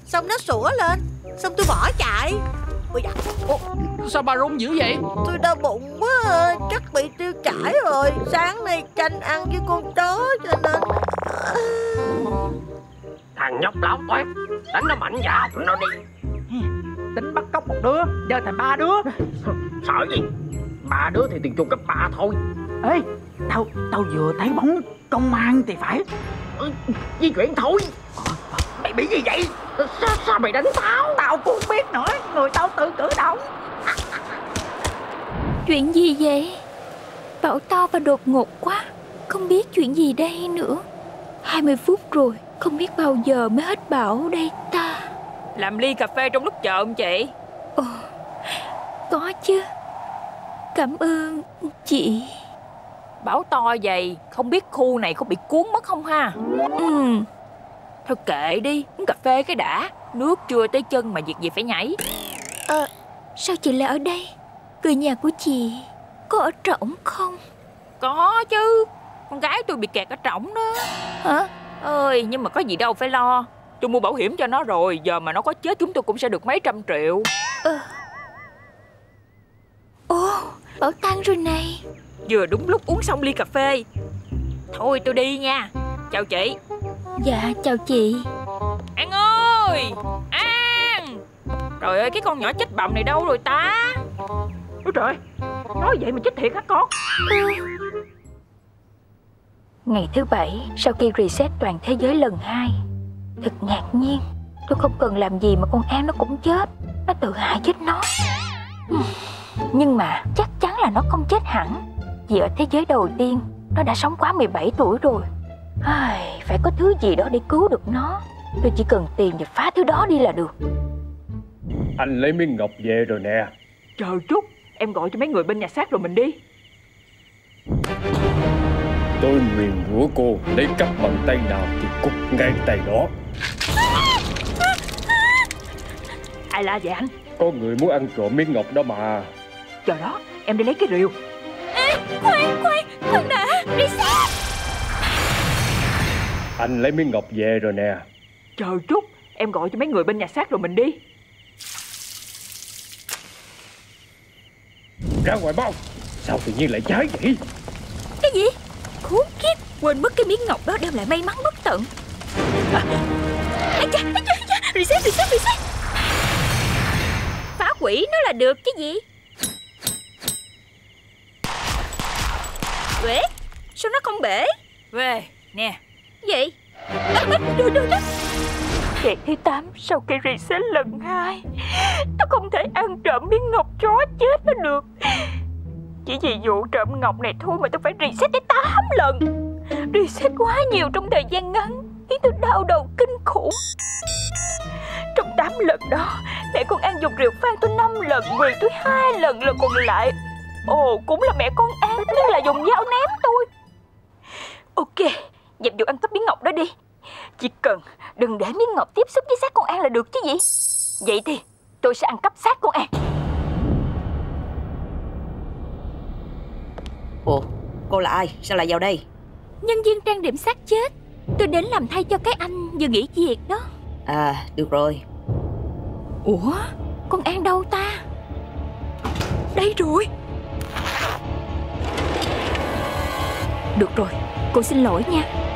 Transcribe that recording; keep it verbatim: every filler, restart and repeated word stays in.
Xong nó sủa lên, xong tôi bỏ chạy. Ôi dạ. Ủa, sao bà run dữ vậy? Tôi đau bụng quá, chắc bị tiêu chảy rồi. Sáng nay canh ăn với con chó cho nên. Thằng nhóc láo toét, đánh nó mạnh vào tụi nó đi. Tính bắt cóc một đứa, giờ thành ba đứa. Sợ gì? Ba đứa thì tiền chuột cấp ba thôi. Ê, tao tao vừa thấy bóng công an thì phải. Ừ, di chuyển thôi. Mày bị gì vậy? Sao, sao mày đánh tao? Tao cũng biết nữa, người tao tự cử động. Chuyện gì vậy? Bảo to và đột ngột quá, không biết chuyện gì đây nữa. Hai mươi phút rồi, không biết bao giờ mới hết bão đây ta. Làm ly cà phê trong lúc chờ không chị? Ồ, có chứ. Cảm ơn chị. Bão to vậy, không biết khu này có bị cuốn mất không ha? Ừ. Thôi kệ đi, uống cà phê cái đã. Nước chưa tới chân mà việc gì phải nhảy. Ờ, sao chị lại ở đây? Người nhà của chị có ở trỏng không? Có chứ, con gái tôi bị kẹt ở trỏng đó. Hả? Ơi, nhưng mà có gì đâu phải lo. Tôi mua bảo hiểm cho nó rồi, giờ mà nó có chết chúng tôi cũng sẽ được mấy trăm triệu. Ờ. Ồ, bảo tang rồi này. Vừa đúng lúc uống xong ly cà phê. Thôi tôi đi nha. Chào chị. Dạ, chào chị. An ơi, An. Trời ơi, cái con nhỏ chết bầm này đâu rồi ta? Ôi trời, nói vậy mà chết thiệt hả con? Ừ. Ngày thứ bảy sau khi reset toàn thế giới lần hai, thật ngạc nhiên, tôi không cần làm gì mà con An nó cũng chết. Nó tự hại chết nó. Nhưng mà chắc chắn là nó không chết hẳn, vì ở thế giới đầu tiên nó đã sống quá mười bảy tuổi rồi. Ai, phải có thứ gì đó để cứu được nó. Tôi chỉ cần tìm và phá thứ đó đi là được. Anh lấy miếng ngọc về rồi nè. Chờ chút, em gọi cho mấy người bên nhà xác rồi mình đi. Tôi nguyền rủa cô, lấy cắp bằng tay nào thì cục ngay tay đó. Ai la vậy anh? Có người muốn ăn trộm miếng ngọc đó mà. Chờ đó, em đi lấy cái rìu. Ê, khoan, khoan, khoan đã, reset. Anh lấy miếng ngọc về rồi nè. Chờ chút, em gọi cho mấy người bên nhà xác rồi mình đi. Ra ngoài bao. Sao tự nhiên lại cháy vậy? Cái gì? Khốn kiếp, quên mất cái miếng ngọc đó đem lại may mắn bất tận. À, ây cha, ây cha, ây cha, reset, reset, reset. Phá hủy nó là được chứ gì. Bể, sao nó không bể? Về, nè. Gì? À, à, đưa, đưa, đưa. Ngày thứ tám sau khi reset lần hai, tôi không thể ăn trộm miếng ngọc chó chết nó được. Chỉ vì vụ trộm ngọc này thôi mà tôi phải reset tới tám lần. Reset quá nhiều trong thời gian ngắn khiến tôi đau đầu kinh khủng. Trong tám lần đó, mẹ con An dùng rượu phan tôi năm lần, Quyền tôi hai lần, lần còn lại ồ cũng là mẹ con An, nhưng là dùng dao ném tôi. Ok, dẹp vụ ăn cắp miếng ngọc đó đi. Chỉ cần đừng để miếng ngọc tiếp xúc với xác con An là được chứ gì. Vậy thì tôi sẽ ăn cắp xác con An. Ủa, cô là ai? Sao lại vào đây? Nhân viên trang điểm xác chết. Tôi đến làm thay cho cái anh vừa nghỉ việc đó. À, được rồi. Ủa, con An đâu ta? Đây rồi. Được rồi, cô xin lỗi nha.